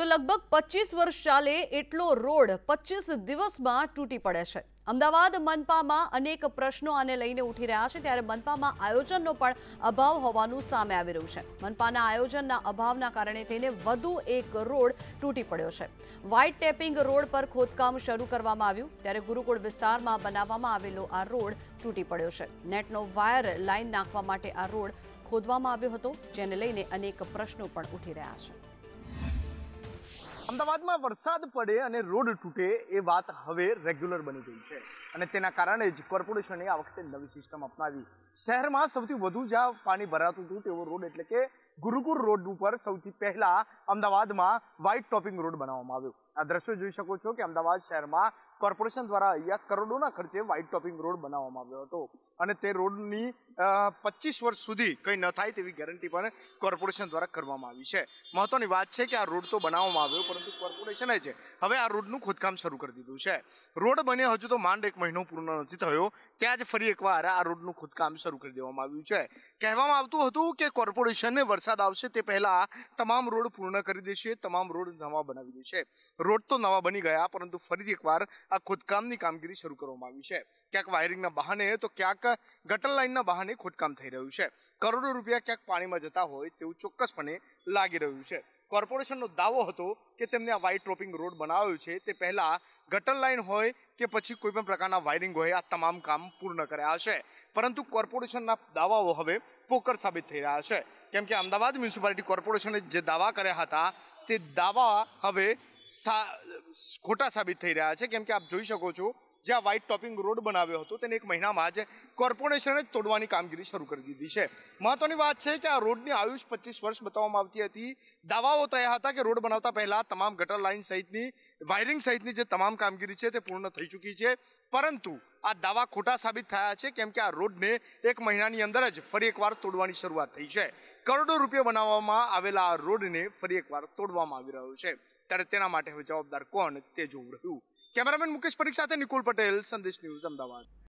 તો લગભગ 25 વર્ષ ચાલે એટલો રોડ 25 દિવસમાં તૂટી પડે છે। અમદાવાદ મનપામાં અનેક પ્રશ્નો આને લઈને ઉઠી રહ્યા છે, ત્યારે મનપામાં આયોજનનો પણ અભાવ હોવાનું સામે આવી રહ્યું છે। મનપાના આયોજનના અભાવના કારણે થઈને વધુ એક રોડ તૂટી પડ્યો છે। વ્હાઇટ ટેપિંગ રોડ પર ખોદકામ શરૂ કરવામાં આવ્યું, ત્યારે ગુરુકુળ વિસ્તારમાં બનાવવામાં આવેલો આ રોડ તૂટી પડ્યો છે। નેટનો વાયર લાઇન નાખવા માટે આ રોડ ખોદવામાં આવ્યો હતો, જેને લઈને અનેક પ્રશ્નો પણ ઉઠી રહ્યા છે। અમદાવાદમાં વરસાદ પડે અને રોડ તૂટે એ વાત હવે રેગ્યુલર બની ગઈ છે અને તેના કારણે જ કોર્પોરેશને આ વખતે નવી સિસ્ટમ અપનાવી। શહેરમાં સૌથી વધુ જ્યાં પાણી ભરાતું હતું તેવો રોડ એટલે કે ગુરુકુળ રોડ ઉપર સૌથી પહેલા અમદાવાદમાં વ્હાઇટ ટોપિંગ રોડ બનાવવામાં આવ્યો। આ દ્રશ્યો જોઈ શકો છો કે અમદાવાદ શહેરમાં કોર્પોરેશન દ્વારા અહીંયા કરોડોના ખર્ચે વ્હાઇટ ટોપિંગ રોડ બનાવવામાં આવ્યો હતો અને તે રોડની 25 વર્ષ સુધી કંઈ ન થાય તેવી ગેરંટી પણ કોર્પોરેશન દ્વારા કરવામાં આવી છે। મહત્વની વાત છે કે આ રોડ તો બનાવવામાં આવ્યો, પરંતુ કોર્પોરેશને જ હવે આ રોડનું ખોદકામ શરૂ કરી દીધું છે। રોડ બને હજુ તો માંડ 1 મહિનો પૂર્ણ નથી થયો, ત્યાં જ ફરી એકવાર આ રોડનું ખોદકામ શરૂ કરી દેવામાં આવ્યું છે। કહેવામાં આવતું હતું કે કોર્પોરેશનને વરસાદ આવશે તે પહેલા તમામ રોડ પૂર્ણ કરી દેશે, તમામ રોડ નવા બનાવી દેશે। રોડ તો નવા બની ગયા, પરંતુ ફરીથી એકવાર આ ખોદકામની કામગીરી શરૂ કરવામાં આવી છે। ક્યાંક વાયરિંગના બહાને તો ક્યાંક ગટર લાઇનના બહાને ખોદકામ થઈ રહ્યું છે। કરોડો રૂપિયા ક્યાંક પાણીમાં જતા હોય તેવું ચોક્કસપણે લાગી રહ્યું છે। કોર્પોરેશનનો દાવો હતો કે તેમને આ વ્હાઇટ ટોપિંગ રોડ બનાવ્યો છે તે પહેલા ગટર લાઇન હોય કે પછી કોઈ પણ પ્રકારના વાયરિંગ હોય, આ તમામ કામ પૂર્ણ કર્યા હશે, પરંતુ કોર્પોરેશનના દાવાઓ હવે પોકર સાબિત થઈ રહ્યા છે, કેમ કે અમદાવાદ મ્યુનિસિપાલિટી કોર્પોરેશને જે દાવા કર્યા હતા તે દાવા હવે ખોટા સાબિત થઈ રહ્યા છે, કેમ કે આપ જોઈ શકો છો જ્યાં વ્હાઇટ ટોપિંગ રોડ બનાવ્યો હતો તેને 1 મહિનામાં જ કોર્પોરેશને તોડવાની કામગીરી શરૂ કરી દીધી છે। મહત્વની વાત છે કે આ રોડની આયુષ 25 વર્ષ બતાવવામાં આવતી હતી। દાવાઓ થયા હતા કે રોડ બનાવતા પહેલા તમામ ગટર લાઇન સહિતની વાયરિંગ સહિતની જે તમામ કામગીરી છે તે પૂર્ણ થઈ ચૂકી છે, પરંતુ આ દાવા ખોટા સાબિત થયા છે, કેમ કે આ રોડને 1 મહિનાની અંદર જ ફરી એકવાર તોડવાની શરૂઆત થઈ છે। કરોડો રૂપિયા બનાવવામાં આવેલા આ રોડને ફરી એકવાર તોડવામાં આવી રહ્યો છે, ત્યારે તેના માટે હવે જવાબદાર કોણ તે જોવું રહ્યું। કેમેરામેન મુકેશ પરીખ સાથે નિકુલ પટેલ, સંદેશ ન્યૂઝ, અમદાવાદ।